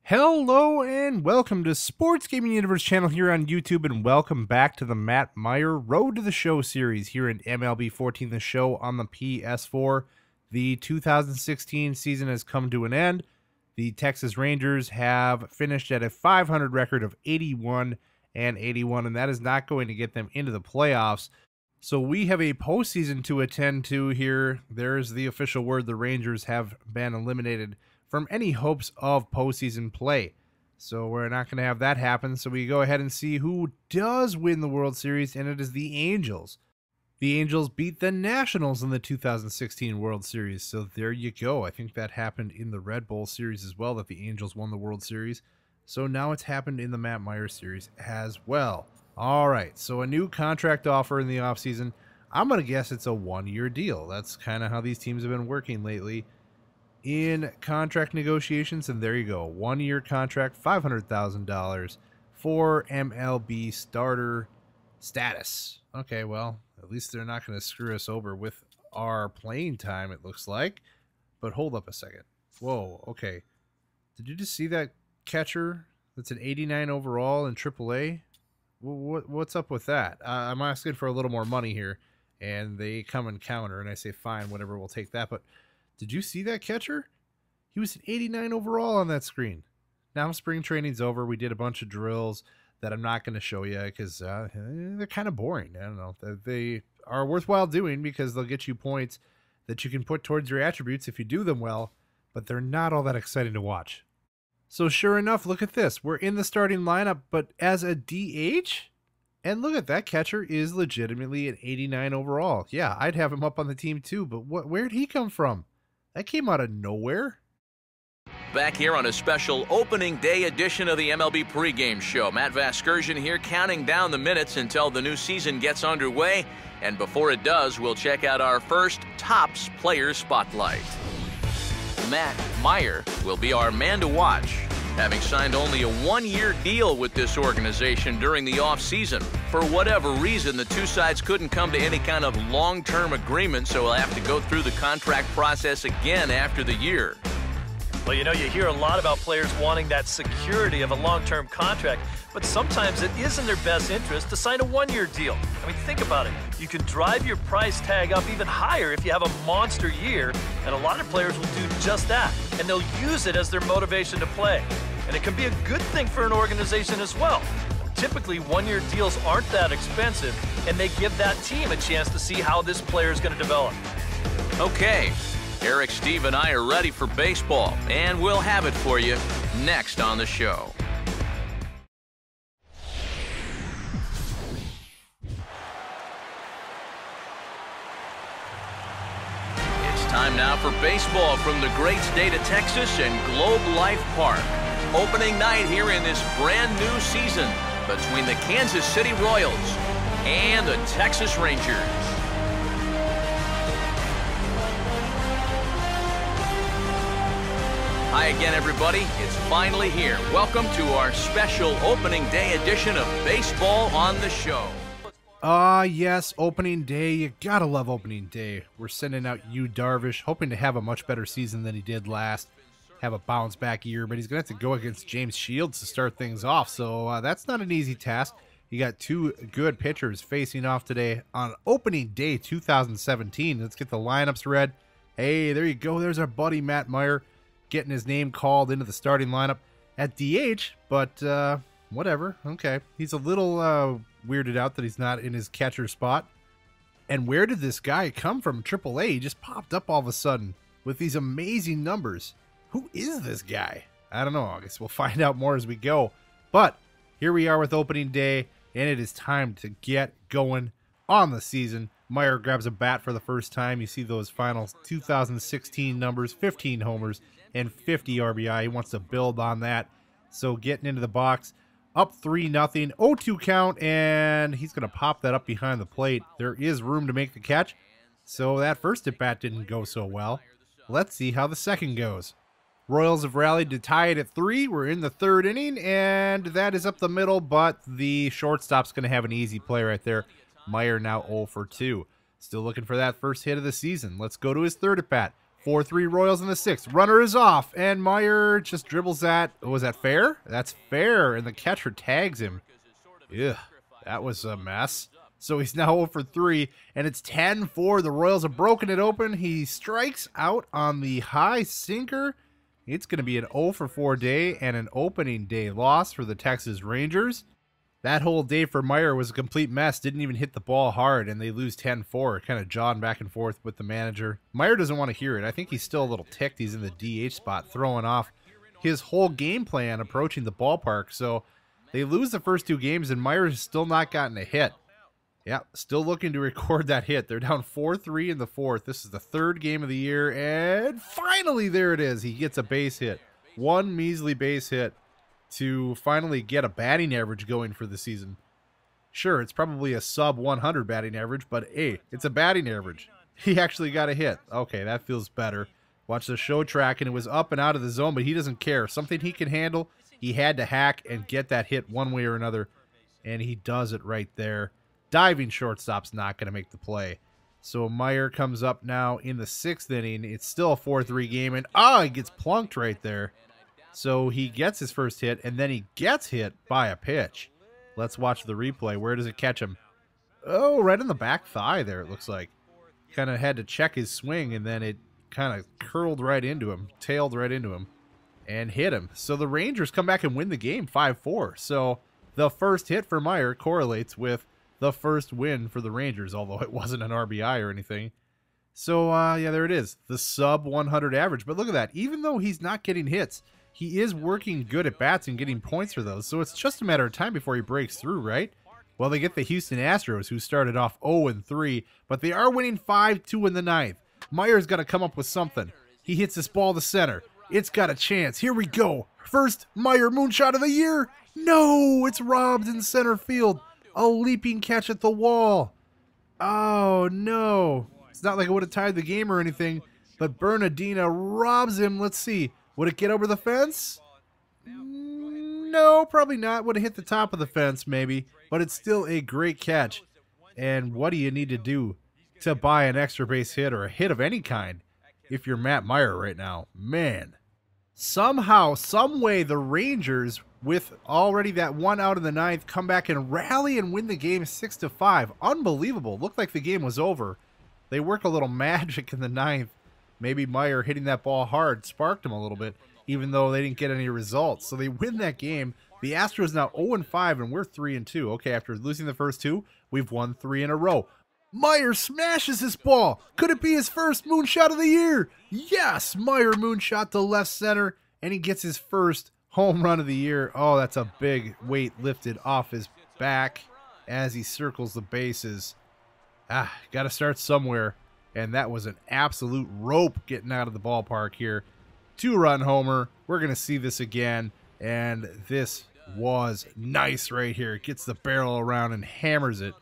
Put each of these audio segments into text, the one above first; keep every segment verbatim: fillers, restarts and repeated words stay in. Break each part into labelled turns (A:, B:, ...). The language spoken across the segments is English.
A: Hello and welcome to Sports Gaming Universe channel here on YouTube, and welcome back to the Matt Meyer Road to the Show series here in M L B fourteen, the show on the P S four. The two thousand sixteen season has come to an end. The Texas Rangers have finished at a five hundred record of eighty-one and eighty-one, and that is not going to get them into the playoffs. So we have a postseason to attend to here. There's the official word: the Rangers have been eliminated from any hopes of postseason play. So we're not going to have that happen. So we go ahead and see who does win the World Series, and it is the Angels. The Angels beat the Nationals in the two thousand sixteen World Series. So there you go. I think that happened in the Red Bull Series as well, that the Angels won the World Series. So now it's happened in the Matt Meyer Series as well. All right, so a new contract offer in the offseason. I'm going to guess it's a one-year deal. That's kind of how these teams have been working lately in contract negotiations, and there you go, one-year contract, five hundred thousand dollars for M L B starter status. Okay, well, at least they're not going to screw us over with our playing time, it looks like. But hold up a second. Whoa, okay. Did you just see that catcher that's an eighty-nine overall in triple A? What, what's up with that? Uh, I'm asking for a little more money here, and they come and counter, and I say, fine, whatever, we'll take that. But did you see that catcher? He was an eighty-nine overall on that screen. Now spring training's over. We did a bunch of drills that I'm not going to show you because uh, they're kind of boring. I don't know. They are worthwhile doing because they'll get you points that you can put towards your attributes if you do them well, but they're not all that exciting to watch. So sure enough, look at this. We're in the starting lineup, but as a D H, and look at that catcher is legitimately an eighty-nine overall. Yeah, I'd have him up on the team too, but what? Where'd he come from? That came out of nowhere.
B: Back here on a special opening day edition of the M L B pregame show. Matt Vasgersian here counting down the minutes until the new season gets underway. And before it does, we'll check out our first Topps Player Spotlight. Matt Meyer will be our man to watch, having signed only a one-year deal with this organization during the offseason. For whatever reason, the two sides couldn't come to any kind of long-term agreement, so we'll have to go through the contract process again after the year.
C: Well, you know, you hear a lot about players wanting that security of a long-term contract, but sometimes it is in their best interest to sign a one-year deal. I mean, think about it. You can drive your price tag up even higher if you have a monster year, and a lot of players will do just that, and they'll use it as their motivation to play. And it can be a good thing for an organization as well. Typically, one-year deals aren't that expensive, and they give that team a chance to see how this player is going to develop.
B: Okay. Eric, Steve, and I are ready for baseball, and we'll have it for you next on the show. It's time now for baseball from the great state of Texas and Globe Life Park. Opening night here in this brand new season between the Kansas City Royals and the Texas Rangers. Hi again, everybody. It's finally here. Welcome to our special opening day edition of Baseball on the Show.
A: Ah, uh, yes, opening day. You gotta love opening day. We're sending out Yu Darvish, hoping to have a much better season than he did last. Have a bounce back year, but he's gonna have to go against James Shields to start things off. So uh, that's not an easy task. You got two good pitchers facing off today on opening day two thousand seventeen. Let's get the lineups read. Hey, there you go. There's our buddy Matt Meyer, getting his name called into the starting lineup at D H, but uh, whatever. Okay. He's a little uh, weirded out that he's not in his catcher spot. And where did this guy come from? triple A, he just popped up all of a sudden with these amazing numbers. Who is this guy? I don't know. I guess we'll find out more as we go. But here we are with opening day, and it is time to get going on the season. Meyer grabs a bat for the first time. You see those final two thousand sixteen numbers, fifteen homers and fifty R B I. He wants to build on that. So getting into the box, up three nothing, oh two count, and he's going to pop that up behind the plate. There is room to make the catch. So that first at bat didn't go so well. Let's see how the second goes. Royals have rallied to tie it at three. We're in the third inning, and that is up the middle, but the shortstop's going to have an easy play right there. Meyer now oh for two. Still looking for that first hit of the season. Let's go to his third at bat. four three Royals in the sixth. Runner is off, and Meyer just dribbles that. Was that fair? That's fair, and the catcher tags him. Ugh, that was a mess. So he's now oh for three, and it's ten four. The Royals have broken it open. He strikes out on the high sinker. It's going to be an oh for four day and an opening day loss for the Texas Rangers. That whole day for Meyer was a complete mess. Didn't even hit the ball hard, and they lose ten four. Kind of jawing back and forth with the manager. Meyer doesn't want to hear it. I think he's still a little ticked. He's in the D H spot, throwing off his whole game plan approaching the ballpark. So they lose the first two games, and Meyer has still not gotten a hit. Yeah, still looking to record that hit. They're down four three in the fourth. This is the third game of the year, and finally there it is. He gets a base hit. One measly base hit to finally get a batting average going for the season. Sure, it's probably a sub one hundred batting average, but hey, it's a batting average. He actually got a hit. Okay, that feels better. Watch the show track, and it was up and out of the zone, but he doesn't care. Something he can handle. He had to hack and get that hit one way or another, and he does it right there. Diving shortstop's not going to make the play. So Meyer comes up now in the sixth inning. It's still a four three game, and ah, oh, he gets plunked right there. So he gets his first hit, and then he gets hit by a pitch. Let's watch the replay. Where does it catch him? Oh, right in the back thigh there, it looks like. Kind of had to check his swing, and then it kind of curled right into him, tailed right into him, and hit him. So the Rangers come back and win the game five four. So the first hit for Meyer correlates with the first win for the Rangers, although it wasn't an R B I or anything. So, uh, yeah, there it is. The sub one hundred average. But look at that. Even though he's not getting hits, he is working good at bats and getting points for those. So it's just a matter of time before he breaks through, right? Well, they get the Houston Astros, who started off oh and three, but they are winning five two in the ninth. Meyer's got to come up with something. He hits this ball to center. It's got a chance. Here we go. First Meyer moonshot of the year. No, it's robbed in center field. A leaping catch at the wall. Oh, no. It's not like it would have tied the game or anything, but Bernardina robs him. Let's see. Would it get over the fence? No, probably not. Would have hit the top of the fence, maybe. But it's still a great catch. And what do you need to do to buy an extra base hit or a hit of any kind if you're Matt Meyer right now? Man. Somehow, some way, the Rangers, with already that one out in the ninth, come back and rally and win the game six to five. Unbelievable. Looked like the game was over. They work a little magic in the ninth. Maybe Meyer hitting that ball hard sparked him a little bit, even though they didn't get any results. So they win that game. The Astros now oh and five, and we're three and two. Okay, after losing the first two, we've won three in a row. Meyer smashes this ball. Could it be his first moonshot of the year? Yes, Meyer moonshot to left center, and he gets his first home run of the year. Oh, that's a big weight lifted off his back as he circles the bases. Ah, got to start somewhere. And that was an absolute rope getting out of the ballpark here. Two-run homer. We're going to see this again. And this was nice right here. Gets the barrel around and hammers it.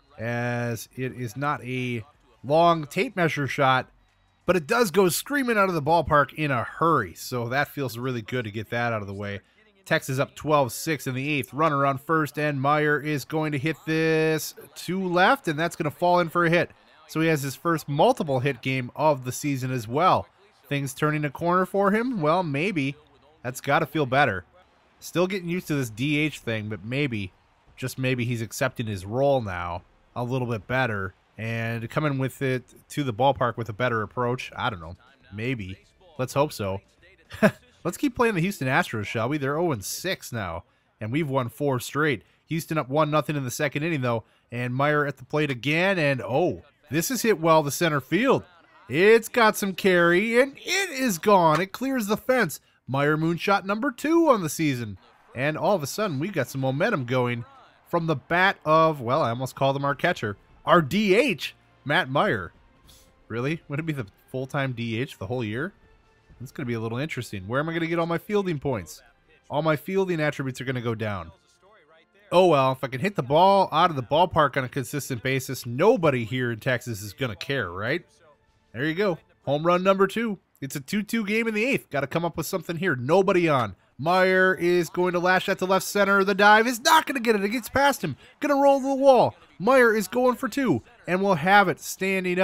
A: As it is not a long tape measure shot, but it does go screaming out of the ballpark in a hurry. So that feels really good to get that out of the way. Texas up twelve six in the eighth. Runner on first, and Meyer is going to hit this to left, and that's going to fall in for a hit. So he has his first multiple hit game of the season as well. Things turning a corner for him? Well, maybe. That's got to feel better. Still getting used to this D H thing, but maybe, just maybe he's accepting his role now a little bit better and coming with it to the ballpark with a better approach. I don't know. Maybe. Let's hope so. Let's keep playing the Houston Astros, shall we? They're oh and six now, and we've won four straight. Houston up one nothing in the second inning, though, and Meyer at the plate again, and oh, this is hit well to center field. It's got some carry, and it is gone. It clears the fence. Meyer moonshot number two on the season. And all of a sudden, we got some momentum going from the bat of, well, I almost called him our catcher, our D H, Matt Meyer. Really? Would it be the full-time D H the whole year? It's going to be a little interesting. Where am I going to get all my fielding points? All my fielding attributes are going to go down. Oh, well, if I can hit the ball out of the ballpark on a consistent basis, nobody here in Texas is going to care, right? There you go. Home run number two. It's a two two game in the eighth. Got to come up with something here. Nobody on. Meyer is going to lash that to left center. The dive is not going to get it. It gets past him. Going to roll to the wall. Meyer is going for two, and we'll have it standing up.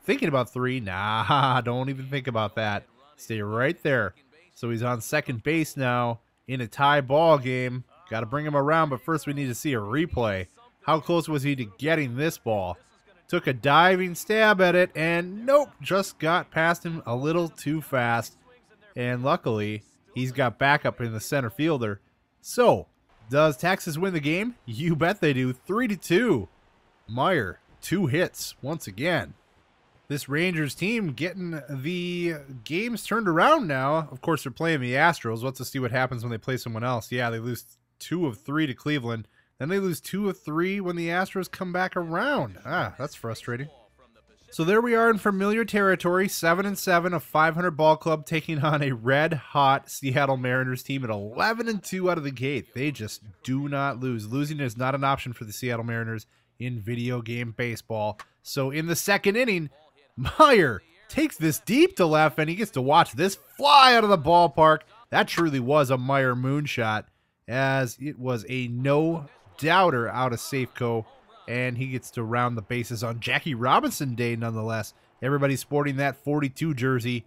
A: Thinking about three. Nah, don't even think about that. Stay right there. So he's on second base now in a tie ball game. Got to bring him around, but first we need to see a replay. How close was he to getting this ball? Took a diving stab at it, and nope, just got past him a little too fast. And luckily, he's got backup in the center fielder. So, does Texas win the game? You bet they do. three to two. Meyer, two hits once again. This Rangers team getting the games turned around now. Of course, they're playing the Astros. Let's just see what happens when they play someone else. Yeah, they lose two of three to Cleveland. Then they lose two of three when the Astros come back around. Ah, that's frustrating. So there we are in familiar territory, seven and seven, a five hundred ball club taking on a red-hot Seattle Mariners team at eleven and two out of the gate. They just do not lose. Losing is not an option for the Seattle Mariners in video game baseball. So in the second inning, Meyer takes this deep to left, and he gets to watch this fly out of the ballpark. That truly was a Meyer moonshot, as it was a no-doubter out of Safeco, and he gets to round the bases on Jackie Robinson Day nonetheless. Everybody's sporting that forty-two jersey,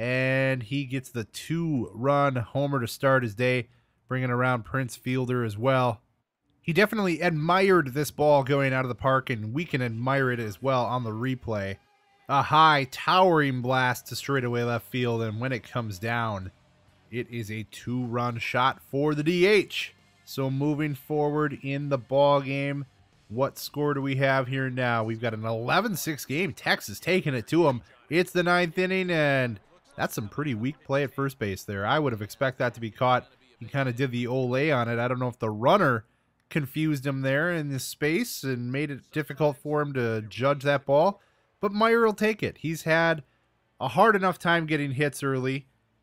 A: and he gets the two-run homer to start his day, bringing around Prince Fielder as well. He definitely admired this ball going out of the park, and we can admire it as well on the replay. A high, towering blast to straightaway left field, and when it comes down, it is a two-run shot for the D H. So moving forward in the ball game, what score do we have here now? We've got an eleven six game. Texas taking it to them. It's the ninth inning, and that's some pretty weak play at first base there. I would have expected that to be caught. He kind of did the Olay on it. I don't know if the runner confused him there in this space and made it difficult for him to judge that ball. But Meyer will take it. He's had a hard enough time getting hits early,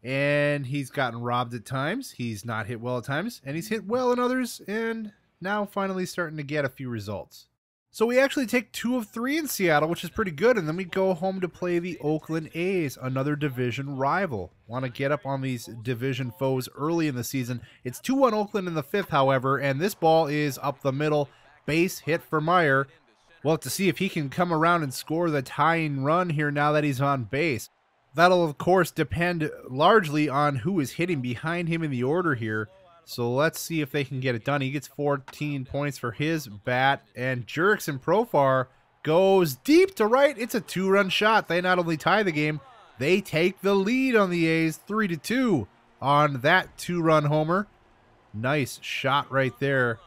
A: and he's gotten robbed at times. He's not hit well at times, and he's hit well in others, and now finally starting to get a few results. So we actually take two of three in Seattle, which is pretty good, and then we go home to play the Oakland A's, another division rival. Want to get up on these division foes early in the season. It's two one Oakland in the fifth, however, and this ball is up the middle. Base hit for Meyer. We'll have to see if he can come around and score the tying run here now that he's on base. That'll, of course, depend largely on who is hitting behind him in the order here. So let's see if they can get it done. He gets fourteen points for his bat, and Jurickson Profar goes deep to right. It's a two-run shot. They not only tie the game, they take the lead on the A's three to two on that two-run homer. Nice shot right there,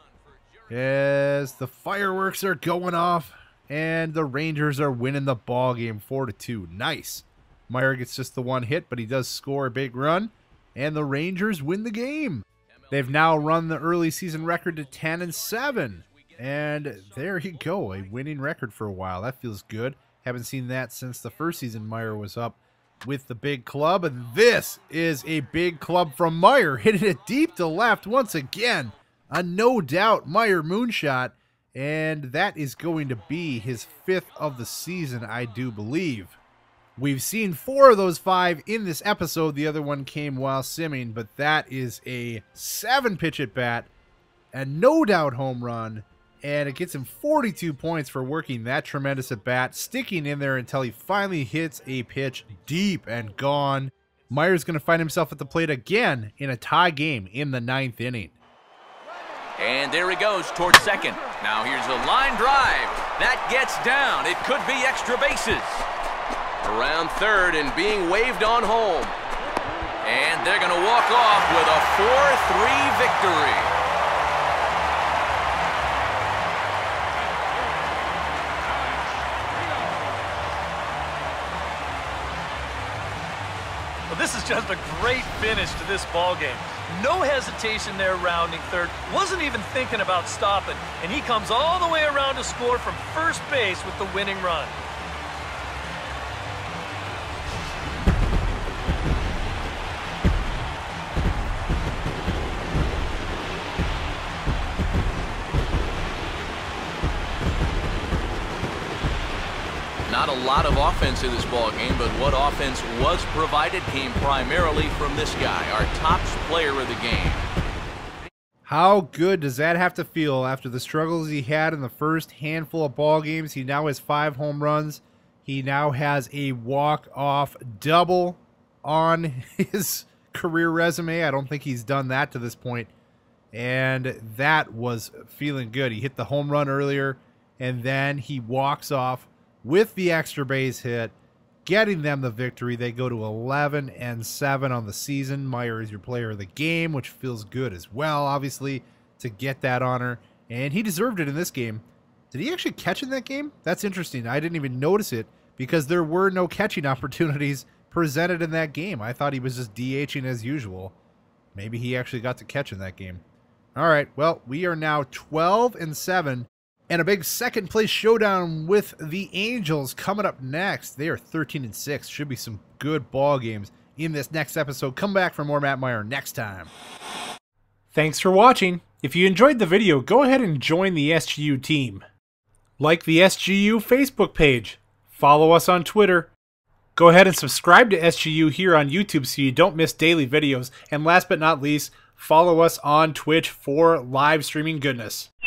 A: as the fireworks are going off, and the Rangers are winning the ball game four to two. Nice. Meyer gets just the one hit, but he does score a big run, and the Rangers win the game. They've now run the early season record to ten and seven, and there you go, a winning record for a while. That feels good. Haven't seen that since the first season Meyer was up with the big club, and this is a big club from Meyer, hitting it deep to left once again. A no-doubt Meyer moonshot, and that is going to be his fifth of the season, I do believe. We've seen four of those five in this episode. The other one came while simming, but that is a seven-pitch at bat, a no-doubt home run, and it gets him forty-two points for working that tremendous at bat, sticking in there until he finally hits a pitch deep and gone. Meyer's going to find himself at the plate again in a tie game in the ninth inning.
B: And there he goes towards second. Now here's a line drive. That gets down. It could be extra bases. Around third and being waved on home. And they're going to walk off with a four three victory.
C: Well, this is just a great finish to this ball game. No hesitation there rounding third. Wasn't even thinking about stopping. And he comes all the way around to score from first base with the winning run.
B: Not a lot of offense in this ball game, but what offense was provided came primarily from this guy, our top player of the game.
A: How good does that have to feel after the struggles he had in the first handful of ball games? He now has five home runs. He now has a walk-off double on his career resume. I don't think he's done that to this point. And that was feeling good. He hit the home run earlier, and then he walks off with the extra base hit, getting them the victory. They go to eleven and seven on the season. Meyer is your player of the game, which feels good as well, obviously, to get that honor. And he deserved it in this game. Did he actually catch in that game? That's interesting. I didn't even notice it because there were no catching opportunities presented in that game. I thought he was just DHing as usual. Maybe he actually got to catch in that game. All right, well, we are now twelve and seven, and a big second place showdown with the Angels coming up next. They are thirteen and six. Should be some good ball games in this next episode. Come back for more Matt Meyer next time. Thanks for watching. If you enjoyed the video, go ahead and join the S G U team. Like the S G U Facebook page. Follow us on Twitter. Go ahead and subscribe to S G U here on YouTube so you don't miss daily videos. And last but not least, follow us on Twitch for live streaming goodness.